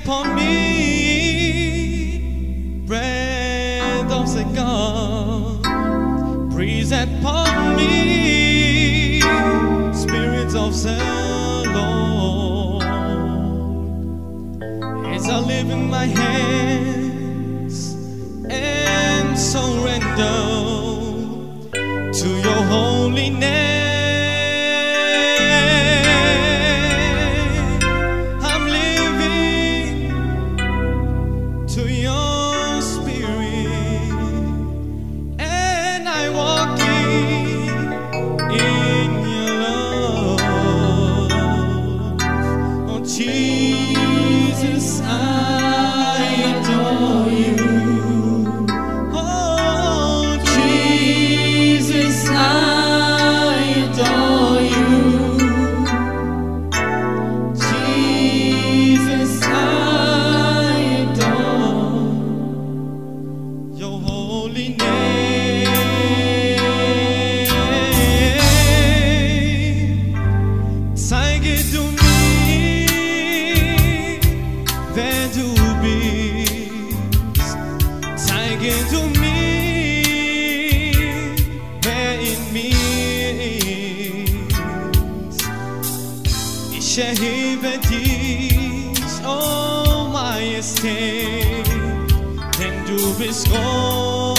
upon me, breath of the God. Breathe upon me, Spirit of the Lord. As I live in my hands and surrender to your holy name. I'm living to your spirit, and I walk in your love. Oh Jesus, I adore you. Oh Jesus, I adore you. Jesus, I adore your holy name. Zeige du mir, wer du bist. Zeige du mir, wer in mir ist. Ich erhebe dich, oh Majestät, denn du bist groß.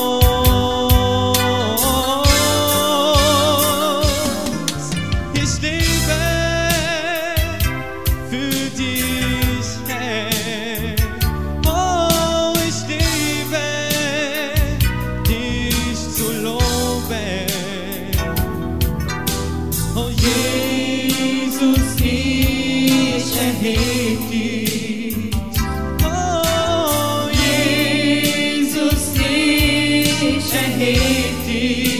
Ich lebe für dich, Herr. Oh, ich liebe dich zu loben. Oh Jesus, ich erhebe dich. Oh Jesus, ich erhebe dich.